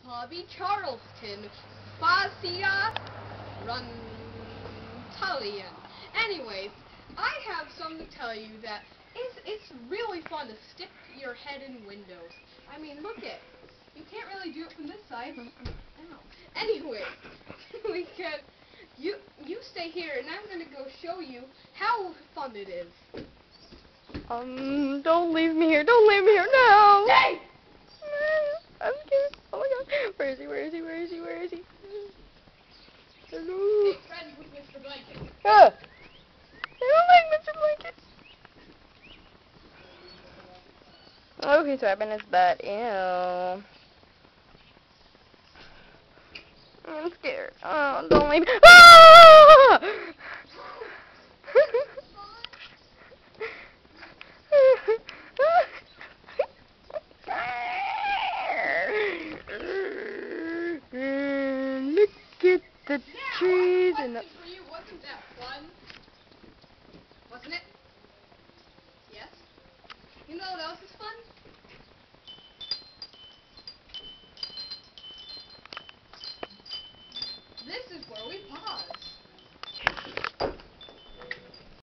Hobby Charleston, Basia Runtalian. Anyways, I have something to tell you that it's really fun to stick your head in windows. I mean, look at, you can't really do it from this side. Ow. Anyways, you stay here and I'm gonna go show you how fun it is. Don't leave me here. Don't leave me here. No. Hey! I'm scared. Oh my god. Where is he? Where is he? Where is he? Where is he? Hello. Hey, friend with Mr. Blanket. Ah! I don't like Mr. Blanket. Oh, he's wrapping his butt. Ew. I'm scared. Oh, don't leave me. Ah! Look at the trees and the... For you, wasn't that fun? Wasn't it?